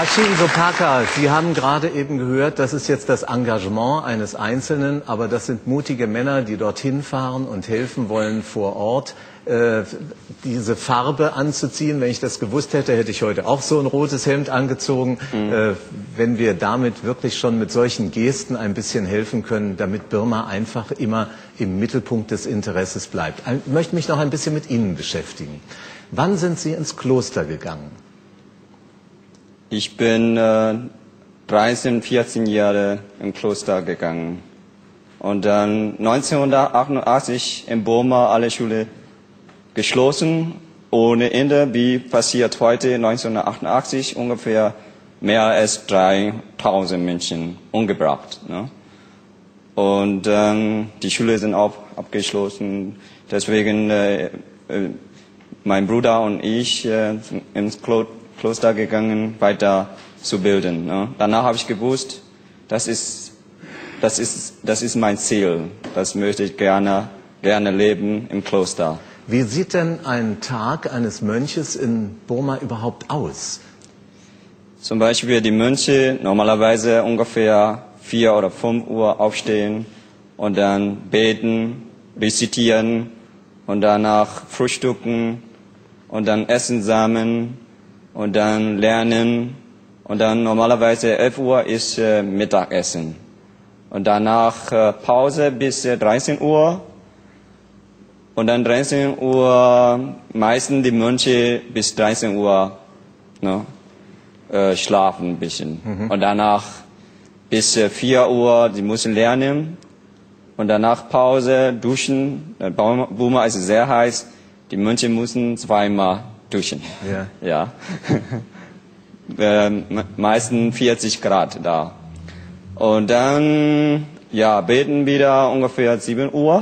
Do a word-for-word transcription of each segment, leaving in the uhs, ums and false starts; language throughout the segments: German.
Hachi Isokaka, Sie haben gerade eben gehört, das ist jetzt das Engagement eines Einzelnen, aber das sind mutige Männer, die dorthin fahren und helfen wollen vor Ort, äh, diese Farbe anzuziehen. Wenn ich das gewusst hätte, hätte ich heute auch so ein rotes Hemd angezogen. Mhm. Äh, wenn wir damit wirklich schon mit solchen Gesten ein bisschen helfen können, damit Birma einfach immer im Mittelpunkt des Interesses bleibt. Ich möchte mich noch ein bisschen mit Ihnen beschäftigen. Wann sind Sie ins Kloster gegangen? Ich bin äh, dreizehn, vierzehn Jahre im Kloster gegangen. Und dann neunzehnhundertachtundachtzig in Burma alle Schule geschlossen, ohne Ende. Wie passiert heute neunzehnhundertachtundachtzig ungefähr mehr als dreitausend Menschen umgebracht. Ne? Und ähm, die Schule sind auch abgeschlossen. Deswegen äh, äh, mein Bruder und ich äh, ins Kloster Kloster gegangen, weiter zu bilden. Ne? Danach habe ich gewusst, das ist, das ist, das ist mein Ziel. Das möchte ich gerne, gerne leben im Kloster. Wie sieht denn ein Tag eines Mönches in Burma überhaupt aus? Zum Beispiel die Mönche normalerweise ungefähr vier oder fünf Uhr aufstehen und dann beten, rezitieren und danach frühstücken und dann essen zusammen. Und dann lernen und dann normalerweise elf Uhr ist äh, Mittagessen und danach äh, Pause bis äh, dreizehn Uhr und dann dreizehn Uhr meistens die Mönche bis dreizehn Uhr ne, äh, schlafen ein bisschen mhm. und danach bis äh, vier Uhr die müssen lernen und danach Pause duschen. Burma ist sehr heiß, die Mönche müssen zweimal duschen. Ja. Ja. ähm, meistens vierzig Grad da. Und dann, ja, beten wieder ungefähr sieben Uhr.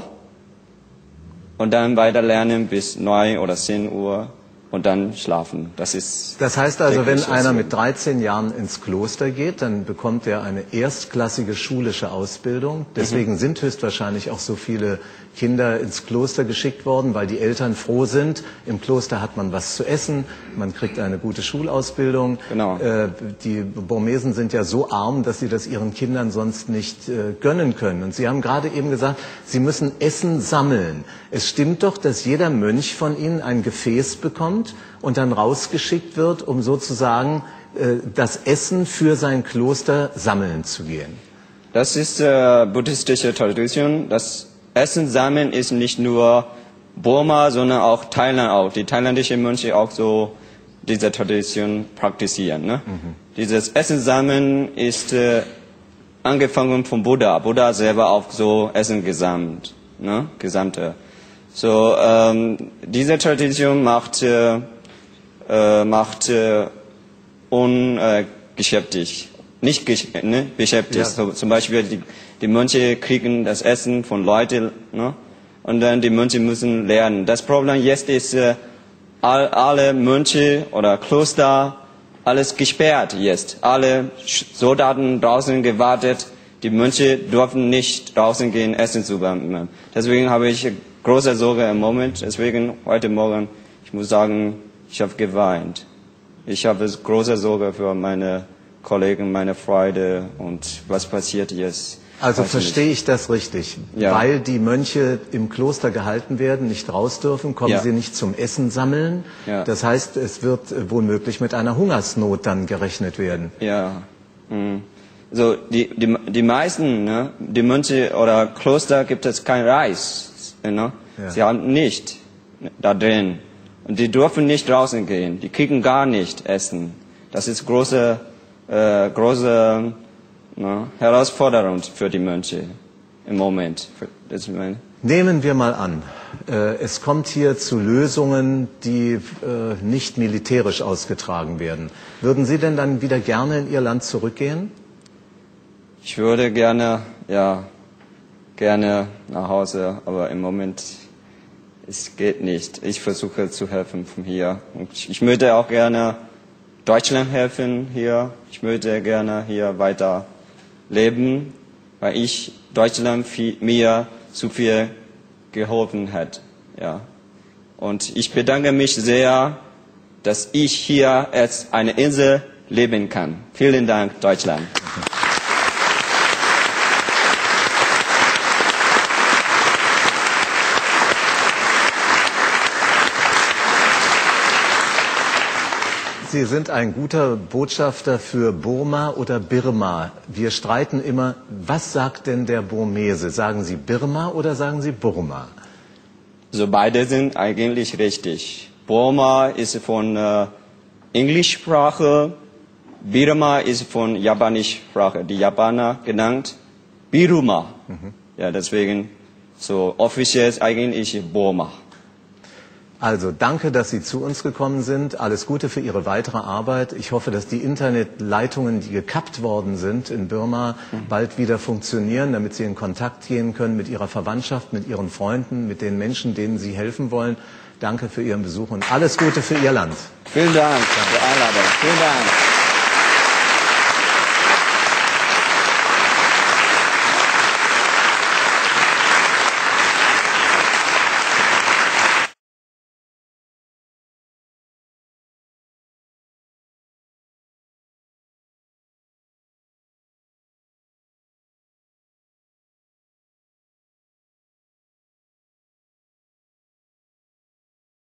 Und dann weiter lernen bis neun oder zehn Uhr. Und dann schlafen. Das ist. Das heißt also, wenn einer mit dreizehn Jahren ins Kloster geht, dann bekommt er eine erstklassige schulische Ausbildung. Deswegen mhm. sind höchstwahrscheinlich auch so viele Kinder ins Kloster geschickt worden, weil die Eltern froh sind. Im Kloster hat man was zu essen, man kriegt eine gute Schulausbildung. Genau. Äh, die Burmesen sind ja so arm, dass sie das ihren Kindern sonst nicht äh, gönnen können. Und Sie haben gerade eben gesagt, Sie müssen Essen sammeln. Es stimmt doch, dass jeder Mönch von Ihnen ein Gefäß bekommt und dann rausgeschickt wird, um sozusagen äh, das Essen für sein Kloster sammeln zu gehen. Das ist äh, buddhistische Tradition. Das Essen sammeln ist nicht nur Burma, sondern auch Thailand auch. Die thailändischen Mönche auch so diese Tradition praktizieren. Ne? Mhm. Dieses Essen sammeln ist äh, angefangen vom Buddha. Buddha selber auch so Essen gesammelt, ne? Gesamte. So ähm, diese Tradition macht äh, äh, macht äh, ungeschäftig, äh, nicht gesch ne? beschäftigt. Ja. So, zum Beispiel die Die Mönche kriegen das Essen von Leuten, ne? Und dann die Mönche müssen lernen. Das Problem jetzt ist, äh, all, alle Mönche oder Kloster, alles gesperrt jetzt. Alle Soldaten draußen gewartet. Die Mönche dürfen nicht draußen gehen, Essen zu bekommen. Deswegen habe ich große Sorge im Moment. Deswegen heute Morgen, ich muss sagen, ich habe geweint. Ich habe große Sorge für meine Kollegen, meine Freunde und was passiert jetzt. Also verstehe ich das richtig? Ja. Weil die Mönche im Kloster gehalten werden, nicht raus dürfen, kommen ja. sie nicht zum Essen sammeln. Ja. Das heißt, es wird womöglich mit einer Hungersnot dann gerechnet werden. Ja. Mhm. So die die die meisten, ne, die Mönche oder Kloster gibt es kein Reis, ne? Ja. Sie haben nicht da drin und die dürfen nicht draußen gehen. Die kriegen gar nicht Essen. Das ist große äh, große Na, Herausforderung für die Mönche im Moment. Das meine Nehmen wir mal an, äh, es kommt hier zu Lösungen, die äh, nicht militärisch ausgetragen werden. Würden Sie denn dann wieder gerne in Ihr Land zurückgehen? Ich würde gerne, ja, gerne nach Hause, aber im Moment es geht nicht. Ich versuche zu helfen von hier. Und ich möchte auch gerne Deutschland helfen hier. Ich möchte gerne hier weiter leben, weil ich Deutschland viel, mir zu viel geholfen hat. Ja. Und ich bedanke mich sehr, dass ich hier als eine Insel leben kann. Vielen Dank, Deutschland. Sie sind ein guter Botschafter für Burma oder Birma. Wir streiten immer, was sagt denn der Burmese? Sagen Sie Birma oder sagen Sie Burma? So beide sind eigentlich richtig. Burma ist von äh, Englischsprache, Birma ist von Japanischsprache, die Japaner genannt Biruma. Mhm. Ja, deswegen so offiziell ist eigentlich Burma. Also danke, dass Sie zu uns gekommen sind. Alles Gute für Ihre weitere Arbeit. Ich hoffe, dass die Internetleitungen, die gekappt worden sind in Birma, mhm. bald wieder funktionieren, damit Sie in Kontakt gehen können mit Ihrer Verwandtschaft, mit Ihren Freunden, mit den Menschen, denen Sie helfen wollen. Danke für Ihren Besuch und alles Gute für Ihr Land. Vielen Dank für die Einladung. Vielen Dank.